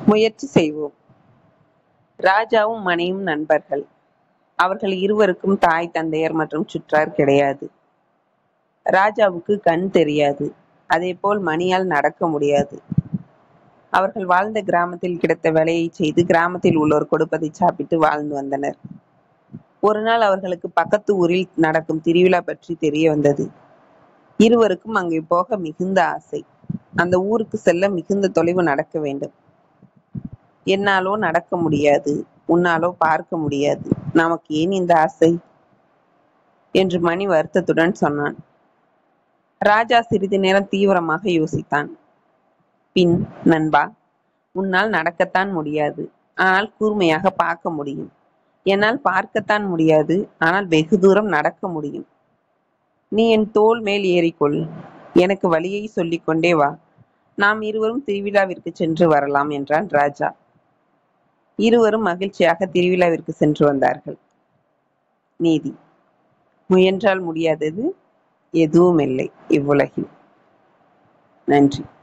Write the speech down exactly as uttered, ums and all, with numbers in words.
முயற்சி செய்வோம். ராஜாவும் மணியும் நண்பர்கள். அவர்கள் இருவருக்கும் தாய், தந்தையர் மற்றும் சுற்றார் கிடையாது. ராஜாவுக்கு கண் தெரியாது. அதேபோல் மணியால் நடக்க முடியாது. அவர்கள் வாழ்ந்த கிராமத்தில் கிடைத்த வேலையை செய்து கிராமத்தில் உள்ளோர் கொடுப்பதை சாப்பிட்டு வாழ்ந்து வந்தனர். ஒரு நாள் அவர்களுக்கு பக்கத்து ஊரில் நடக்கும் திருவிழா பற்றி தெரிய வந்தது. இருவருக்கும் அங்கே போக மிகுந்த ஆசை. அந்த ஊருக்கு செல்ல மிகுந்த தொலைவு நடக்க வேண்டும். என்னாலோ நடக்க முடியாது, உன்னாலோ பார்க்க முடியாது, நமக்கு ஏன் இந்த ஆசை என்று மணி வருத்தத்துடன் சொன்னான். ராஜா சிறிது நேரம் தீவிரமாக யோசித்தான். பின், நண்பா, உன்னால் நடக்கத்தான் முடியாது, ஆனால் கூர்மையாக பார்க்க முடியும். என்னால் பார்க்கத்தான் முடியாது, ஆனால் வெகு தூரம் நடக்க முடியும். நீ என் தோள் மேல் ஏறிக்கொள், எனக்கு வழியை சொல்லிக் கொண்டே வா, நாம் இருவரும் திருவிழாவிற்கு சென்று வரலாம் என்றான் ராஜா. இருவரும் மகிழ்ச்சியாக திருவிழாவிற்கு சென்று வந்தார்கள். நீதி: முயன்றால் முடியாதது எதுவும் இல்லை இவ்வுலகில். நன்றி.